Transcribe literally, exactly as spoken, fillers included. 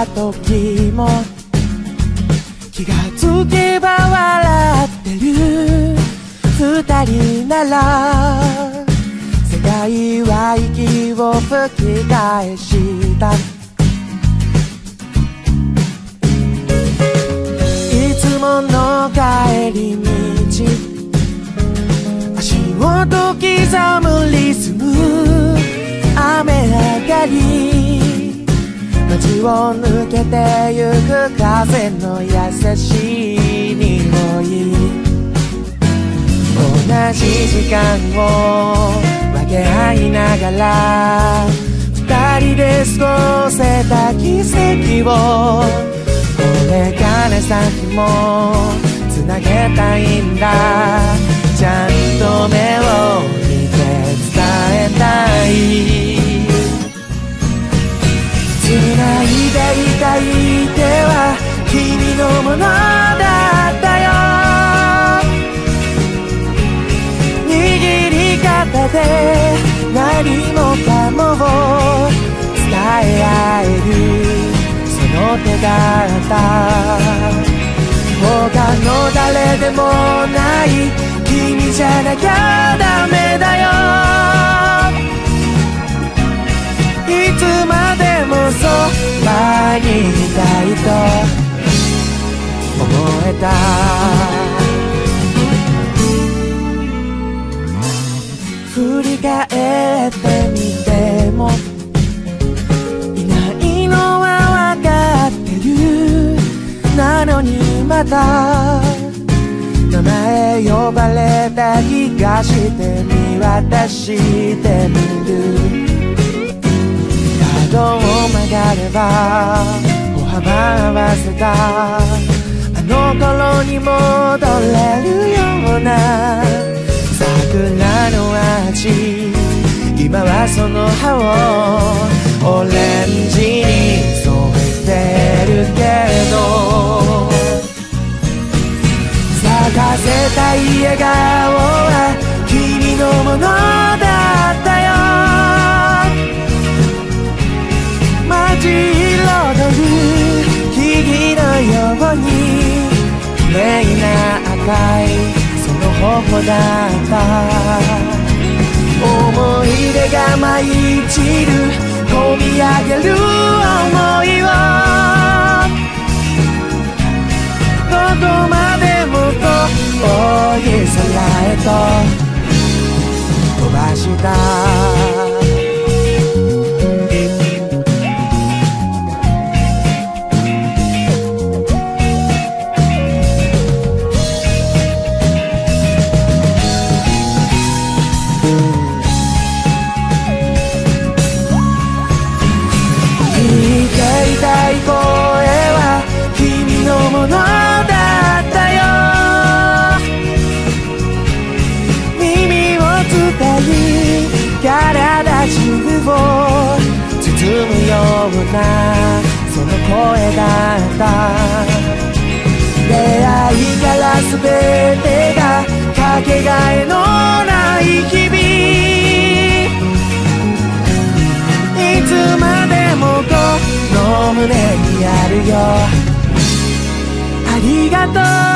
た時も気がつけば笑ってる二人なら世界は息を吹き返したいつもの帰り道足音刻むリズム雨上がり街を抜けてゆく風の優しい匂い同じ時間を分け合いながら二人で過ごせた奇跡をこれから先もつなげたいんだちゃんと目を見て伝えたい繋いでいたい手は君のものだったよ握り方で何もかもを伝え合えるその手だった他の誰でもない君じゃなきゃダメだよいつまでもそばにいたいと思えた振り返ってみてもいないのは分かってるなのにまた名前呼ばれた気がして見渡してみる角を曲がれば歩幅合わせたあの頃に戻れるような桜の味今はその葉をオレンジに染めてるけど咲かせたい笑顔は君のものだったよ街彩る木々のように綺麗な赤いその頬だった思い出が舞い散る込み上げる想いをどこまでも遠い空へと飛ばした声は君のものだったよ耳を伝い体中を包むようなその声だった出会いから全てがかけがえのない日々いつまでもこの胸にあるよありがとう